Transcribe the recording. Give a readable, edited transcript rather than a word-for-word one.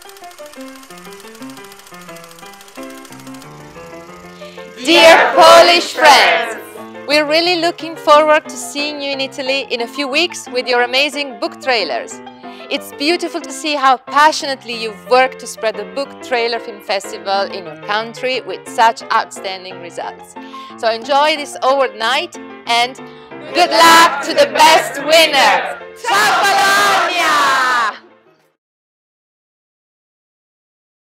Dear Polish friends, we're really looking forward to seeing you in Italy in a few weeks with your amazing book trailers. It's beautiful to see how passionately you've worked to spread the Book Trailer Film Festival in your country with such outstanding results. So enjoy this overnight and good luck to the best winner! Ciao Bologna!